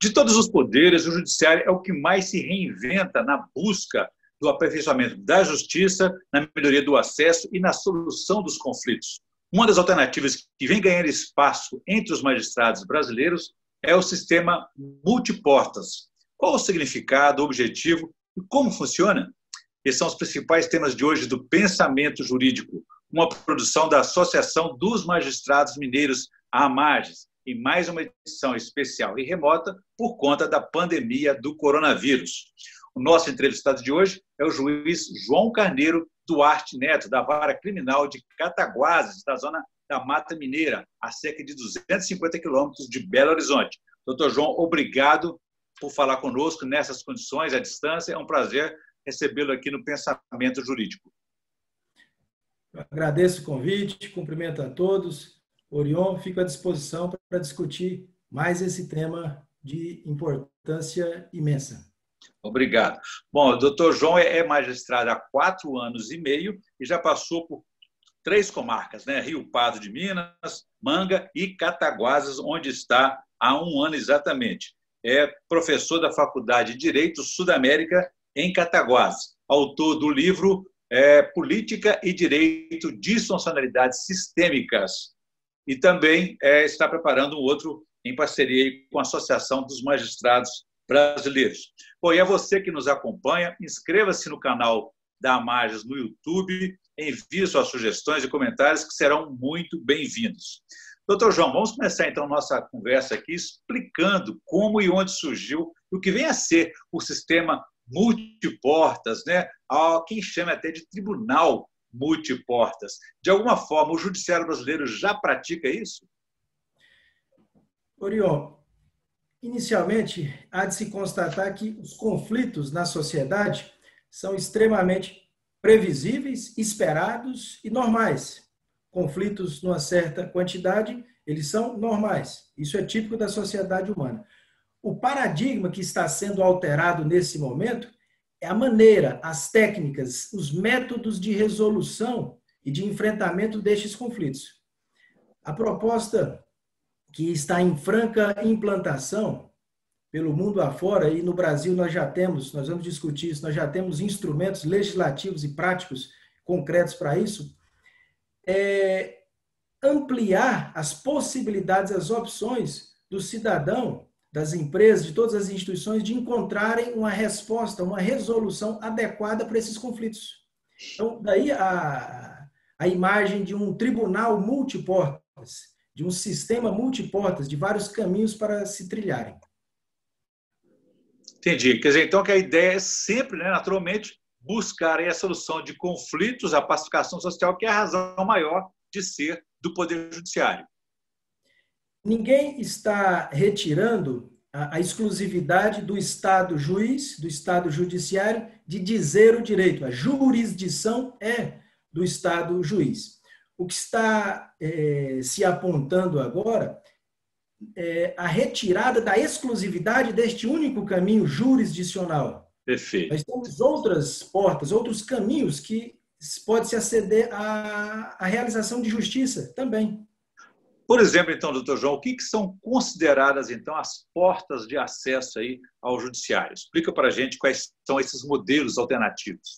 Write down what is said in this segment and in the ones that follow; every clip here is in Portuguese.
De todos os poderes, o judiciário é o que mais se reinventa na busca do aperfeiçoamento da justiça, na melhoria do acesso e na solução dos conflitos. Uma das alternativas que vem ganhando espaço entre os magistrados brasileiros é o sistema multiportas. Qual o significado, o objetivo e como funciona? Esses são os principais temas de hoje do Pensamento Jurídico, uma produção da Associação dos Magistrados Mineiros, a AMAGES, em mais uma edição especial e remota por conta da pandemia do coronavírus. O nosso entrevistado de hoje é o juiz João Carneiro Duarte Neto, da Vara Criminal de Cataguases, da zona da Mata Mineira, a cerca de 250 quilômetros de Belo Horizonte. Doutor João, obrigado por falar conosco nessas condições, à distância. É um prazer recebê-lo aqui no Pensamento Jurídico. Eu agradeço o convite, cumprimento a todos. Orion, fico à disposição para discutir mais esse tema de importância imensa. Obrigado. Bom, o doutor João é magistrado há 4 anos e meio e já passou por 3 comarcas, né? Rio Pardo de Minas, Manga e Cataguases, onde está há 1 ano exatamente. É professor da Faculdade de Direito Sudamérica em Cataguases, autor do livro Política e Direito, Disfuncionalidades Sistêmicas, e também está preparando um outro em parceria com a Associação dos Magistrados Brasileiros. Bom, e a você que nos acompanha, inscreva-se no canal da AMAGES no YouTube, envie suas sugestões e comentários que serão muito bem-vindos. Doutor João, vamos começar então nossa conversa aqui explicando como e onde surgiu o que vem a ser o sistema multiportas, né? Quem chama até de tribunal multiportas. De alguma forma, o judiciário brasileiro já pratica isso? Orion, inicialmente, há de se constatar que os conflitos na sociedade são extremamente previsíveis, esperados e normais. Conflitos numa certa quantidade, eles são normais. Isso é típico da sociedade humana. O paradigma que está sendo alterado nesse momento é a maneira, as técnicas, os métodos de resolução e de enfrentamento destes conflitos. A proposta que está em franca implantação pelo mundo afora, e no Brasil nós vamos discutir isso, nós já temos instrumentos legislativos e práticos concretos para isso, é ampliar as possibilidades, as opções do cidadão, das empresas, de todas as instituições, de encontrarem uma resposta, uma resolução adequada para esses conflitos. Então, daí a imagem de um tribunal multiportas, de um sistema multiportas, de vários caminhos para se trilharem. Entendi. Quer dizer, então, que a ideia é sempre, né, naturalmente, buscar a solução de conflitos, a pacificação social, que é a razão maior de ser do Poder Judiciário. Ninguém está retirando a exclusividade do Estado juiz, do Estado judiciário, de dizer o direito. A jurisdição é do Estado juiz. O que está se apontando agora é a retirada da exclusividade deste único caminho jurisdicional. Perfeito. Nós temos outras portas, outros caminhos que pode-se aceder à realização de justiça também. Por exemplo, então, doutor João, o que são consideradas, então, as portas de acesso aí ao judiciário? Explica para a gente quais são esses modelos alternativos.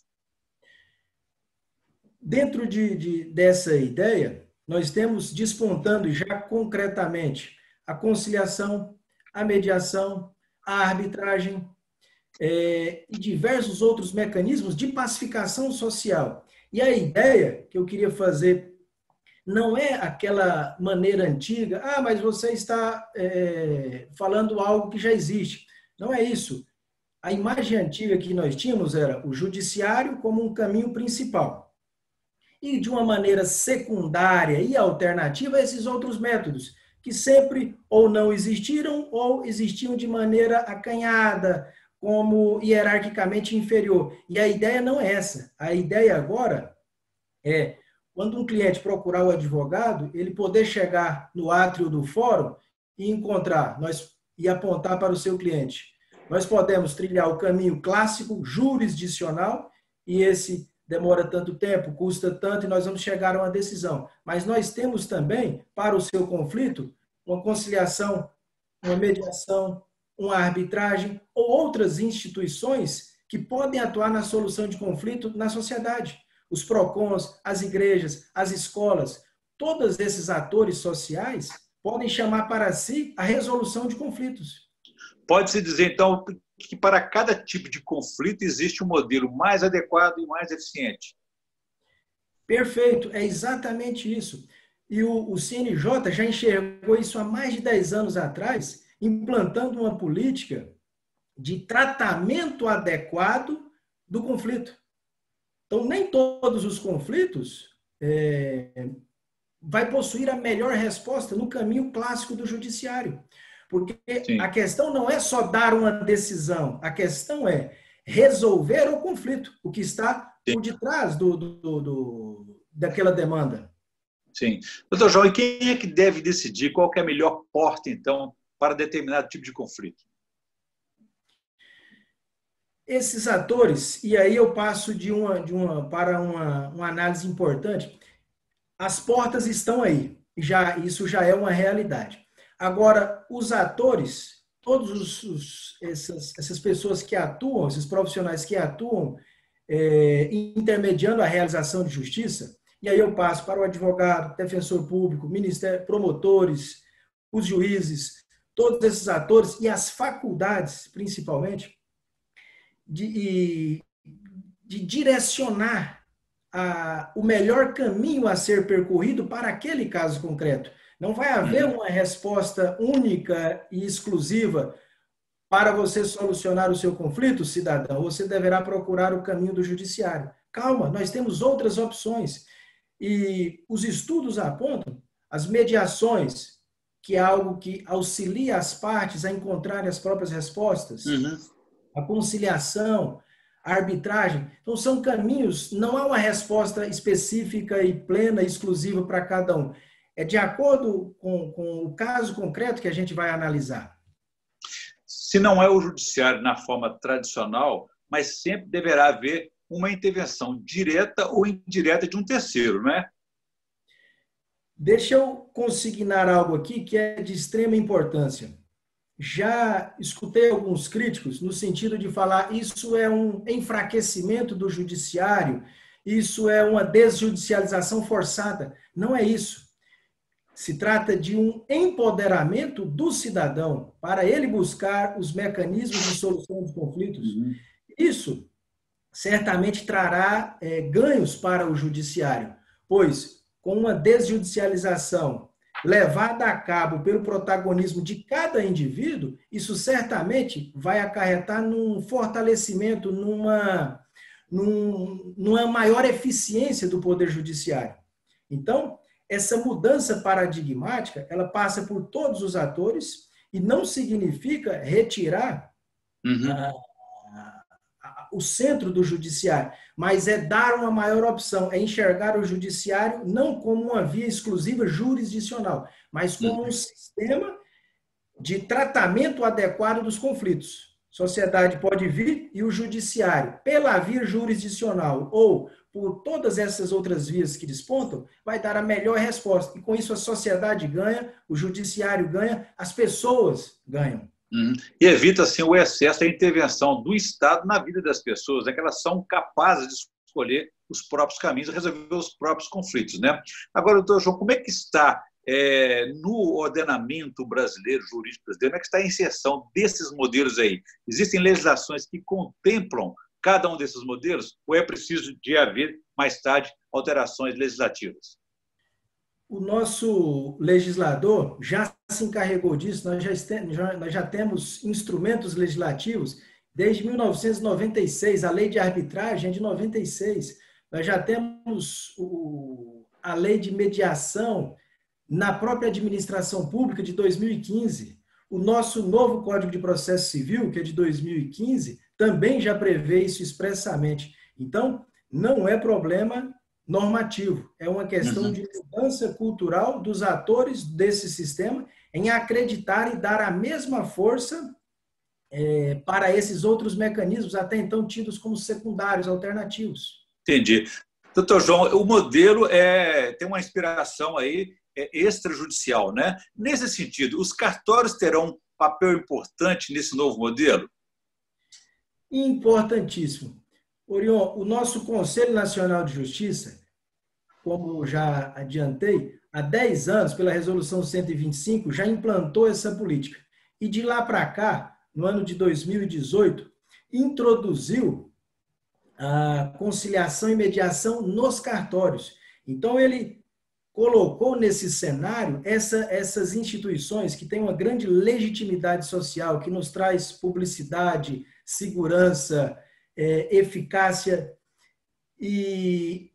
Dentro dessa ideia, nós temos despontando já concretamente a conciliação, a mediação, a arbitragem e diversos outros mecanismos de pacificação social. E a ideia que eu queria fazer não é aquela maneira antiga, mas você está falando algo que já existe. Não é isso. A imagem antiga que nós tínhamos era o judiciário como um caminho principal. E de uma maneira secundária e alternativa, esses outros métodos, que sempre ou não existiram ou existiam de maneira acanhada, como hierarquicamente inferior. E a ideia não é essa. A ideia agora é, quando um cliente procurar o advogado, ele poder chegar no átrio do fórum e encontrar, e apontar para o seu cliente. Nós podemos trilhar o caminho clássico, jurisdicional, e esse demora tanto tempo, custa tanto, e nós vamos chegar a uma decisão. Mas nós temos também, para o seu conflito, uma conciliação, uma mediação, uma arbitragem ou outras instituições que podem atuar na solução de conflito na sociedade. Os PROCONs, as igrejas, as escolas, todos esses atores sociais podem chamar para si a resolução de conflitos. Pode-se dizer, então, que para cada tipo de conflito existe um modelo mais adequado e mais eficiente. Perfeito, é exatamente isso. E o CNJ já enxergou isso há mais de 10 anos atrás, implantando uma política de tratamento adequado do conflito. Então, nem todos os conflitos vai possuir a melhor resposta no caminho clássico do judiciário. Porque Sim. A questão não é só dar uma decisão, a questão é resolver o conflito, o que está por detrás daquela demanda. Sim. Doutor João, e quem é que deve decidir qual que é a melhor porta, então, para determinado tipo de conflito? Esses atores, e aí eu passo para uma análise importante, as portas estão aí, isso já é uma realidade. Agora, os atores, todos essas pessoas que atuam, esses profissionais que atuam intermediando a realização de justiça, e aí eu passo para o advogado, defensor público, ministério, promotores, os juízes, todos esses atores e as faculdades, principalmente, de direcionar o melhor caminho a ser percorrido para aquele caso concreto. Não vai haver uma resposta única e exclusiva para você solucionar o seu conflito, cidadão. Você deverá procurar o caminho do judiciário. Calma, nós temos outras opções. E os estudos apontam as mediações, que é algo que auxilia as partes a encontrarem as próprias respostas, a conciliação, a arbitragem. Então, são caminhos, não há uma resposta específica e plena, exclusiva para cada um. É de acordo com o caso concreto que a gente vai analisar. Se não é o judiciário na forma tradicional, mas sempre deverá haver uma intervenção direta ou indireta de um terceiro, não é? Deixa eu consignar algo aqui que é de extrema importância. Já escutei alguns críticos no sentido de falar isso é um enfraquecimento do judiciário, isso é uma desjudicialização forçada. Não é isso. Se trata de um empoderamento do cidadão para ele buscar os mecanismos de solução de conflitos. Isso certamente trará ganhos para o judiciário, pois com uma desjudicialização levada a cabo pelo protagonismo de cada indivíduo, isso certamente vai acarretar num fortalecimento, numa maior eficiência do Poder Judiciário. Então, essa mudança paradigmática, ela passa por todos os atores e não significa retirar o centro do judiciário, mas é dar uma maior opção, é enxergar o judiciário não como uma via exclusiva jurisdicional, mas como um sistema de tratamento adequado dos conflitos. Sociedade pode vir e o judiciário, pela via jurisdicional ou por todas essas outras vias que despontam, vai dar a melhor resposta. E com isso a sociedade ganha, o judiciário ganha, as pessoas ganham. E evita, assim, o excesso da intervenção do Estado na vida das pessoas, né? Que elas são capazes de escolher os próprios caminhos e resolver os próprios conflitos, né? Agora, doutor João, como é que está no ordenamento brasileiro, jurídico brasileiro, como é que está a inserção desses modelos aí? Existem legislações que contemplam cada um desses modelos ou é preciso de haver, mais tarde, alterações legislativas? O nosso legislador já se encarregou disso, nós já temos instrumentos legislativos desde 1996, a lei de arbitragem é de 96, nós já temos a lei de mediação na própria administração pública de 2015, o nosso novo Código de Processo Civil, que é de 2015, também já prevê isso expressamente. Então, não é problema normativo, é uma questão de mudança cultural dos atores desse sistema em acreditar e dar a mesma força para esses outros mecanismos até então tidos como secundários, alternativos. Entendi. Doutor João, o modelo tem uma inspiração aí extrajudicial, né? Nesse sentido, os cartórios terão papel importante nesse novo modelo? Importantíssimo. Orion, o nosso Conselho Nacional de Justiça, como já adiantei, há 10 anos, pela Resolução 125, já implantou essa política. E de lá para cá, no ano de 2018, introduziu a conciliação e mediação nos cartórios. Então, ele colocou nesse cenário essas instituições que têm uma grande legitimidade social, que nos traz publicidade, segurança, eficácia, e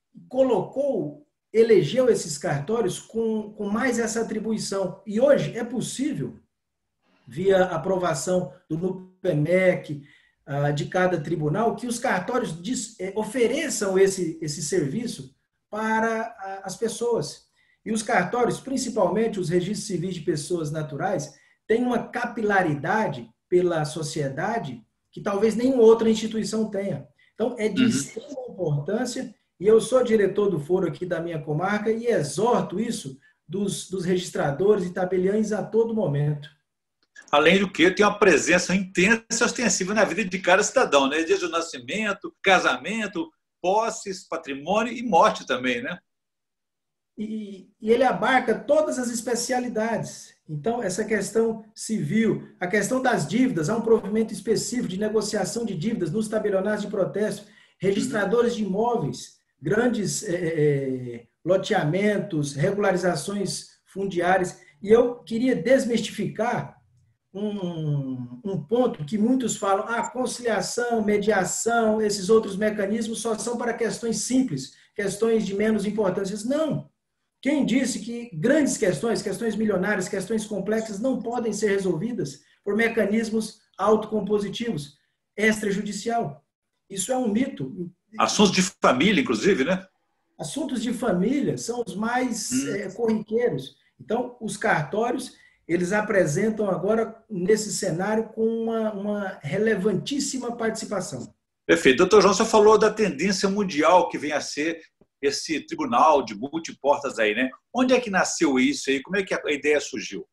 elegeu esses cartórios com mais essa atribuição. E hoje é possível, via aprovação do NUPEMEC, de cada tribunal, que os cartórios ofereçam esse serviço para as pessoas. E os cartórios, principalmente os registros civis de pessoas naturais, têm uma capilaridade pela sociedade que talvez nenhuma outra instituição tenha. Então, é de extrema importância, e eu sou diretor do foro aqui da minha comarca e exorto isso dos registradores e tabeliães a todo momento. Além do que, tem uma presença intensa e ostensiva na vida de cada cidadão, né? Desde o nascimento, casamento, posses, patrimônio e morte também, né? E ele abarca todas as especialidades. Então, essa questão civil, a questão das dívidas, há um provimento específico de negociação de dívidas nos tabelionatos de protesto, registradores de imóveis, grandes loteamentos, regularizações fundiárias. E eu queria desmistificar um ponto que muitos falam, conciliação, mediação, esses outros mecanismos só são para questões simples, questões de menos importância. Não. Quem disse que grandes questões milionárias, questões complexas, não podem ser resolvidas por mecanismos autocompositivos, extrajudicial? Isso é um mito. Assuntos de família, inclusive, né? Assuntos de família são os mais corriqueiros. Então, os cartórios, eles apresentam agora, nesse cenário, com uma relevantíssima participação. Perfeito. Doutor João, você falou da tendência mundial que vem a ser esse tribunal de multiportas aí, né? Onde é que nasceu isso aí? Como é que a ideia surgiu?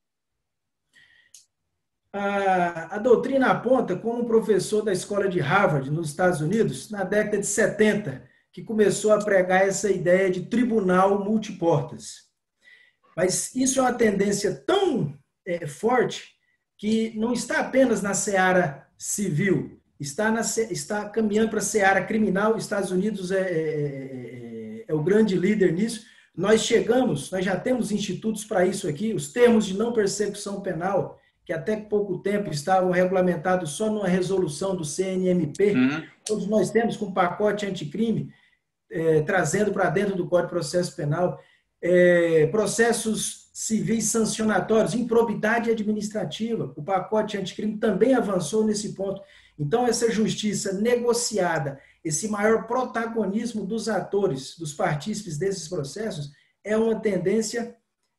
A doutrina aponta como um professor da escola de Harvard, nos Estados Unidos, na década de 70, que começou a pregar essa ideia de tribunal multiportas. Mas isso é uma tendência tão forte que não está apenas na seara civil, está caminhando para a seara criminal. Estados Unidos é o grande líder nisso. Nós já temos institutos para isso aqui, os termos de não persecução penal, que até pouco tempo estavam regulamentados só numa resolução do CNMP, onde nós temos com um pacote anticrime, trazendo para dentro do Código de Processo Penal, processos civis sancionatórios, improbidade administrativa. O pacote anticrime também avançou nesse ponto. Então, essa justiça negociada, esse maior protagonismo dos atores, dos partícipes desses processos, é uma tendência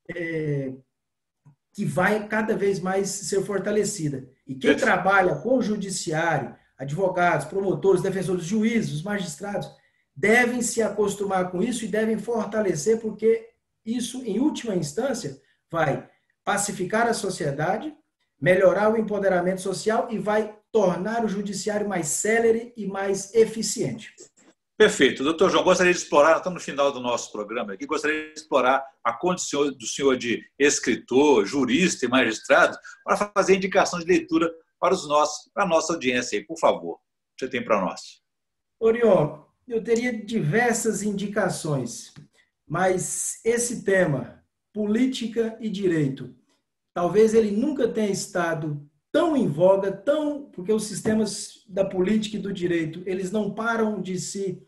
que vai cada vez mais ser fortalecida. E quem trabalha com o judiciário, advogados, promotores, defensores, juízes, magistrados, devem se acostumar com isso e devem fortalecer, porque isso, em última instância, vai pacificar a sociedade, melhorar o empoderamento social e vai tornar o judiciário mais célere e mais eficiente. Perfeito. Doutor João, gostaria de explorar, estamos no final do nosso programa aqui, gostaria de explorar a condição do senhor de escritor, jurista e magistrado para fazer indicação de leitura para a nossa audiência aí, por favor. Você tem para nós. Orion, eu teria diversas indicações, mas esse tema, política e direito, talvez ele nunca tenha estado tão em voga, porque os sistemas da política e do direito, eles não param de se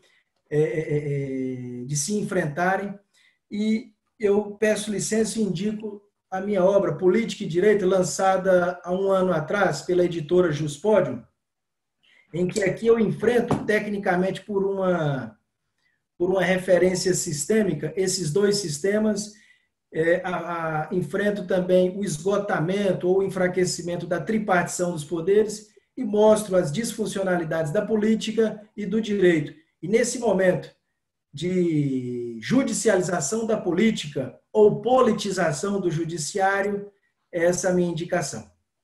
enfrentarem, e eu peço licença e indico a minha obra, Política e Direito, lançada há um ano atrás pela editora Juspodium, em que aqui eu enfrento, tecnicamente, por uma referência sistêmica, esses dois sistemas. Enfrento também o esgotamento ou enfraquecimento da tripartição dos poderes e mostro as disfuncionalidades da política e do direito. E nesse momento de judicialização da política ou politização do judiciário, essa é a minha indicação.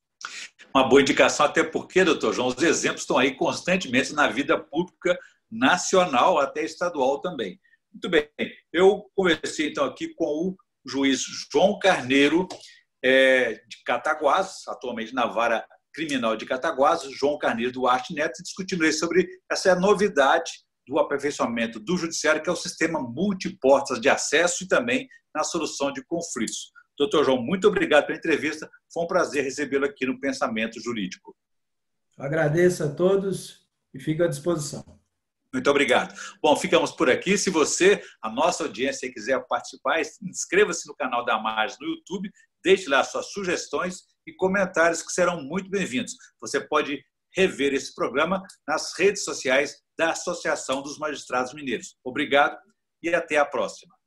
Uma boa indicação, até porque, doutor João, os exemplos estão aí constantemente na vida pública nacional, até estadual também. Muito bem, eu conversei então aqui com o juiz João Carneiro, de Cataguases, atualmente na Vara Criminal de Cataguases, João Carneiro Duarte Neto, discutindo sobre essa novidade do aperfeiçoamento do judiciário, que é o sistema multiportas de acesso e também na solução de conflitos. Doutor João, muito obrigado pela entrevista. Foi um prazer recebê-lo aqui no Pensamento Jurídico. Agradeço a todos e fico à disposição. Muito obrigado. Bom, ficamos por aqui. Se você, a nossa audiência, quiser participar, inscreva-se no canal da Margem no YouTube, deixe lá suas sugestões e comentários que serão muito bem-vindos. Você pode rever esse programa nas redes sociais da Associação dos Magistrados Mineiros. Obrigado e até a próxima.